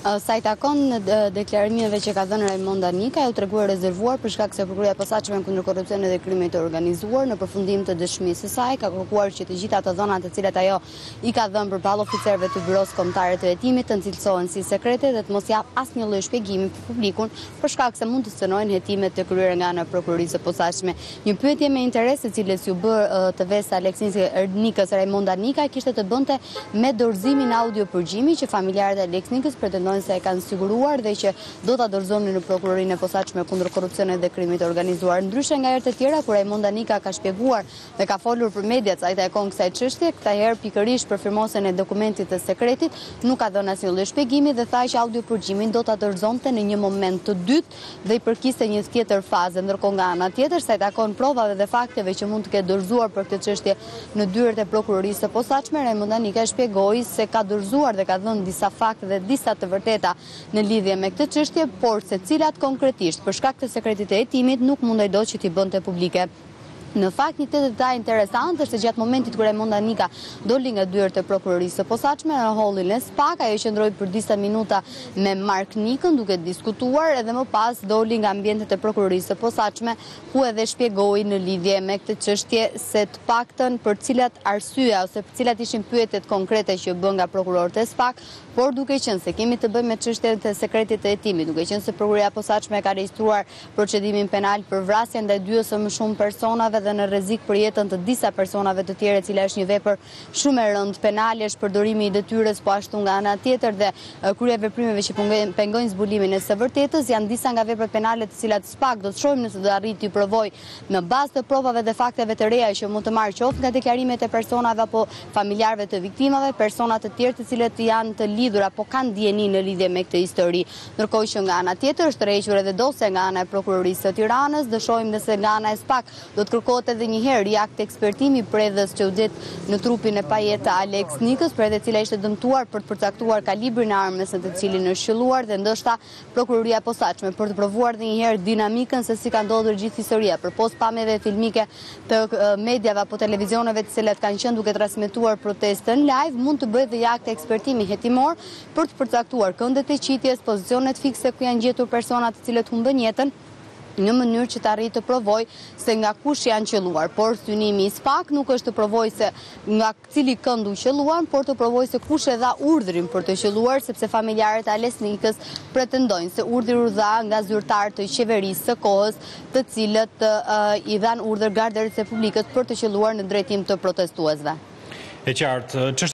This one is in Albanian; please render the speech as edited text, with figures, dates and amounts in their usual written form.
Sa i takon deklarimeve që ka dhënë Raimonda Nika, u treguar rezervuar për shkak se prokuroria e posaçme kundër korrupsionit dhe krimit të organizuar në përfundim të dëshmisë së saj ka kërkuar që të gjitha ato dhëna të cilat ajo i ka dhënë përballë oficerëve të Byros Kombëtare të Hetimit të cilësohen si sekrete dhe të mos jap asnjë lloj shpjegimi për publikun për shkak se mund të cënojnë hetimet të kryer nga ana prokurorisë së posaçme. Një pyetje me interes e cilës ju bë të vesa Aleksis Nikës Raimonda Nika kishte të bënte me dorëzimin audio përgjimi që familjarët e Aleksis Nikës pretendojnë se e kanë siguruar dhe që do ta dorëzonin në prokurorinë e posaçme kundër korrupsionit dhe krimit të organizuar. Ndryshe nga herët e tjera kur Raimonda Nika ka shpjeguar dhe ka folur për mediat sa i takon kësaj çështje, këtë herë pikërisht për firmosjen e dokumentit të sekretit nuk ka dhënë asnjë lloj shpjegimi dhe tha që audio përgjimin do ta dorëzonte në një moment të dytë dhe i përkiste një tjetër fazë. Ndërkohë nga ana tjetër sa i takon provave dhe fakteve që mund të ketë dorëzuar për këtë çështje në dyert e prokurorisë së posaçme, Raimonda Nika shpjegoi se ka dorëzuar dhe ka dhënë disa fakte dhe disa të vërteta në lidhje me këtë çështje, por se cilat konkretisht për shkak të sekretit të hetimit nuk mundej dot që t'i bënte publike. Në fakt, një tjetër detaj interesant është se gjatë momentit kur Raimonda Nika doli nga dyert e prokurorisë së posaçme në hallin e SPAK, ajo qëndroi për disa minuta me Mark Nikën duke diskutuar edhe më pas doli nga ambientet e prokurorisë së posaçme ku edhe shpjegoi në lidhje me këtë çështje se të paktën për cilat arsye ose për cilat ishin pyetjet konkrete që bën nga prokurorët e SPAK, por duke qenë se kemi të bëjmë me çështjen e sekretit të hetimit, duke qenë se prokuroria e posaçme ka regjistruar procedimin penal për vrasjen ndaj dy ose më shumë personave dhe në rrezik për jetën të disa personave të tjerë, e cila është një vepër shumë e rëndë penale, është përdorimi i detyrës, po ashtu nga ana tjetër dhe krye veprimeve që pengojnë zbulimin e së vërtetës, janë disa nga veprat penale të cilat SPAK do të shohim nëse do arrit të provoj në bazë të provave dhe fakteve të reja që mund të marrë qoftë nga deklarimet e personave apo familjarëve të viktimave, persona të tjerë të cilët janë të lidhur apo kanë dieni në lidhje me këtë histori. Ndërkohë që nga ana tjetër është rrequr edhe dosja nga ana e prokurorisë së Tiranës, do shohim nëse nga ana e SPAK do të kërkohet edhe një herë riakt ekspertimi predhës që u gjet në trupin e pajet të Aleksis Nikës, predhe cila ishte dëmtuar për të përcaktuar kalibrin e armës në të cilin është shëlluar dhe ndoshta prokuroria e posaçme për të provuar edhe një herë dinamikën se si ka ndodhur gjithë historia përpos pamjeve filmike të mediave apo televizioneve të cilat kanë qenë duke transmetuar protestën live, mund të bëjë dhe riakt ekspertimi hetimor për të përcaktuar këndet e qitjes, pozicionet fikse ku janë gjetur persona të cilët humbën jetën në mënyrë që të arrijë të provoj se nga kush janë qelluar, por synimi i SPAK nuk është të provoj se nga cili kënd u qelluan, por të provoj se kush e dha urdhrin për të qelluar, sepse familjarët e Aleksis Nikës pretendojnë se urdhri u dha nga zyrtarë të qeverisë së kohës, të cilët i dhanë urdhër Gardës Republikës për të qelluar në drejtim të protestuesve. E qartë,